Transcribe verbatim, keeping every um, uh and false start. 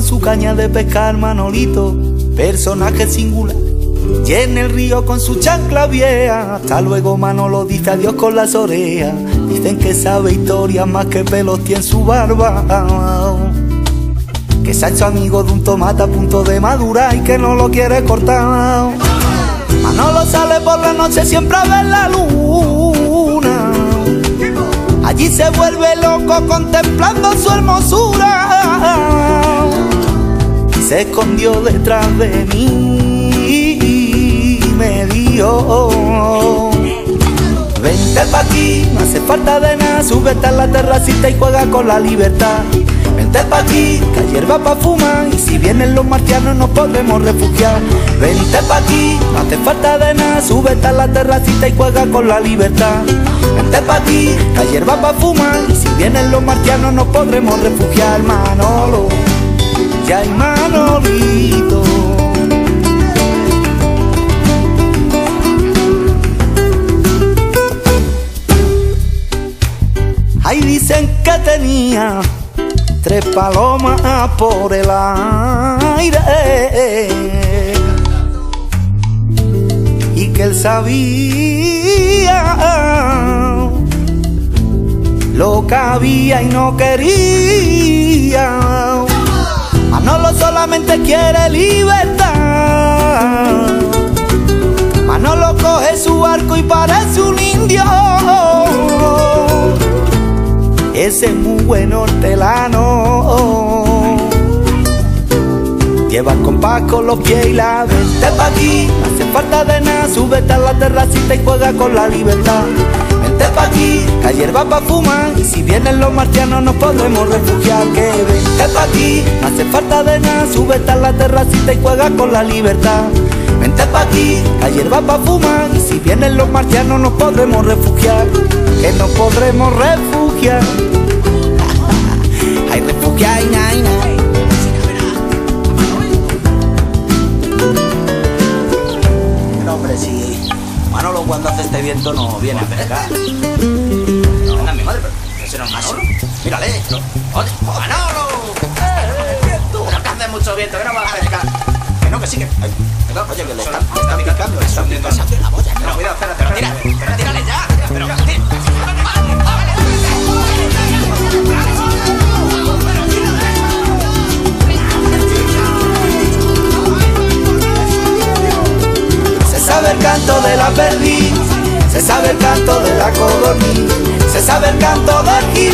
con su caña de pescar Manolito, personaje singular. Y en el río con su chancla vieja, hasta luego Manolo dice adiós con las orejas. Dicen que sabe historias más que pelos tiene en su barba, que se ha hecho amigo de un tomate a punto de madurar y que no lo quiere cortar. Manolo sale por la noche siempre a ver la luna, allí se vuelve loco contemplando su hermosura. Se escondió detrás de mí y me dijo: vente pa' aquí, no hace falta de nada, súbete a la terracita y juega con la libertad. Vente pa' aquí, que hay hierba pa' fumar, y si vienen los marcianos nos podremos refugiar. Vente pa' aquí, no hace falta de nada, súbete a la terracita y juega con la libertad. Vente pa' aquí, que hay hierba pa' fumar, y si vienen los marcianos nos podremos refugiar. Manolo, ya hay Manolito. Ahí dicen que tenía tres palomas por el aire y que él sabía lo que había y no quería. Manolo solamente quiere libertad. Manolo coge su arco y parece un indio. Ese es muy buen hortelano. Lleva el compás con los pies y la vente pa' aquí, no hace falta de nada, súbete a la terracita y juega con la libertad. Vente pa' aquí, que hay hierba pa' fumar, y si vienen los marcianos nos podremos refugiar. Que vente pa' aquí, no hace falta de nada, súbete a la terracita y juega con la libertad. Vente pa' aquí, que hay hierba pa' fumar, y si vienen los marcianos nos podremos refugiar. Que nos podremos refugiar. Hay refugiar y na, y na. No, hombre, si Manolo cuando hace este viento no viene a pescar. No, anda mi madre, pero ese no es Manolo. Mírale, no. Oye, ¡Manolo! Pero que hace mucho viento, que no vas a pescar. Que no, que sí que... Ay, venga, oye, que le están, están picando, le están picando la boya. No, cuidado, espérate, pero tira, pero tírale ya. Pero, tira. Se sabe el canto de la perdiz, se sabe el canto de la codorniz, se sabe el canto del